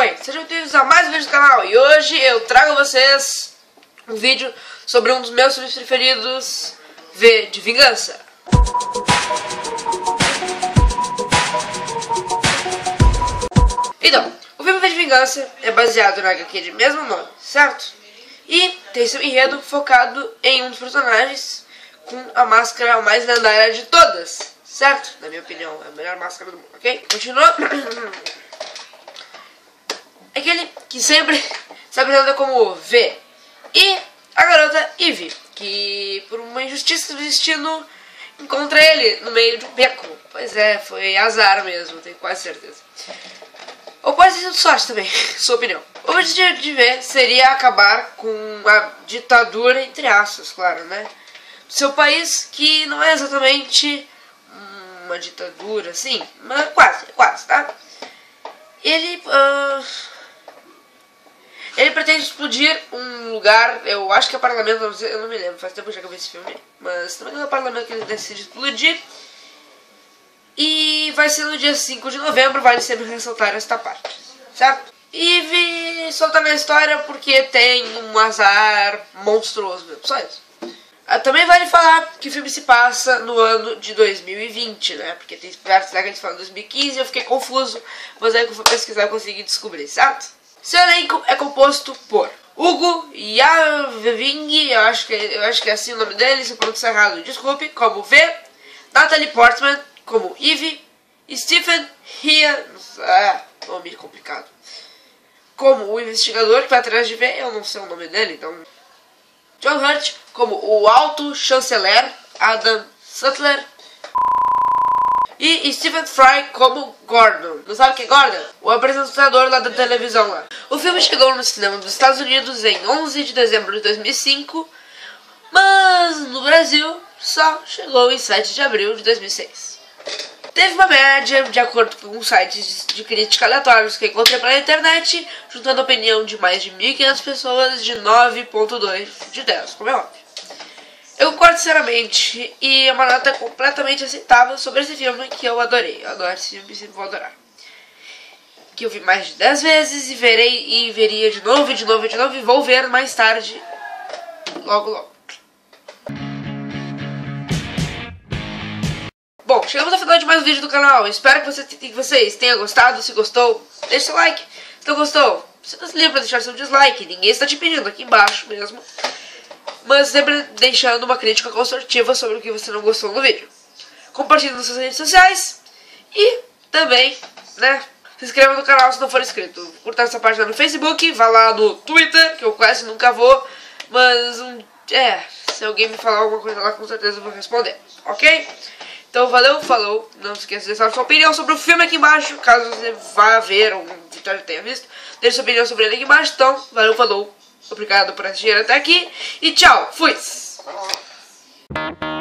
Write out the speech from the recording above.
Oi, sejam bem-vindos a mais um vídeo do canal. E hoje eu trago a vocês um vídeo sobre um dos meus filmes preferidos, V de Vingança. Então, o filme V de Vingança é baseado na HQ de mesmo nome, certo? E tem seu enredo focado em um dos personagens com a mais lendária de todas, certo? Na minha opinião, é a melhor máscara do mundo, ok? Continua. Aquele que sempre se apresenta como V. E a garota Ivy, que por uma injustiça do destino encontra ele no meio de um beco. Pois é, foi azar mesmo, tenho quase certeza. Ou pode ter sido sorte também, sua opinião. O objetivo de V seria acabar com a ditadura, entre aspas, claro, né? Do seu país, que não é exatamente uma ditadura, assim, mas quase, tá? Ele pretende explodir um lugar, eu acho que é parlamento, eu não me lembro, faz tempo já que eu vi esse filme, mas também não é parlamento que ele decide explodir. E vai ser no dia 5 de novembro, vale sempre ressaltar esta parte, certo? E soltar na história porque tem um azar monstruoso mesmo, só isso. Também vale falar que o filme se passa no ano de 2020, né? Porque tem vários que eles falam 2015 e eu fiquei confuso, mas aí que eu fui pesquisar eu consegui descobrir, certo? Seu elenco é composto por Hugo Weaving, eu acho que é assim o nome dele, se eu pronunciar errado, desculpe, como V, Natalie Portman como Ivy, Stephen Hea, nome complicado, como o investigador que vai atrás de V, eu não sei o nome dele, então... John Hurt como o alto chanceler Adam Sutler e Stephen Fry como Gordon. Não sabe quem é Gordon? O apresentador lá da televisão lá. O filme chegou no cinema dos Estados Unidos em 11 de dezembro de 2005, mas no Brasil só chegou em 7 de abril de 2006. Teve uma média, de acordo com sites de crítica aleatórios que encontrei pela internet, juntando a opinião de mais de 1.500 pessoas, de 9.2 de 10, como é óbvio. Eu concordo sinceramente, e é uma nota completamente aceitável sobre esse filme que eu adorei. Eu adoro esse filme e sempre vou adorar. Que eu vi mais de 10 vezes e veria de novo e vou ver mais tarde, logo. Bom, chegamos ao final de mais um vídeo do canal. Espero que vocês tenham gostado. Se gostou, deixa seu like. Se não gostou, você não se livre para deixar seu dislike. Ninguém está te pedindo, aqui embaixo mesmo. Mas sempre deixando uma crítica construtiva sobre o que você não gostou no vídeo. Compartilhe nas suas redes sociais. E também, né, se inscreva no canal se não for inscrito. Curta essa página no Facebook, vá lá no Twitter, que eu quase nunca vou. Mas, se alguém me falar alguma coisa lá, com certeza eu vou responder, ok? Então valeu, falou, não se esqueça de deixar sua opinião sobre o filme aqui embaixo, caso você vá ver ou já tenha visto, deixe sua opinião sobre ele aqui embaixo. Então valeu, falou, obrigado por assistir até aqui e tchau, fui!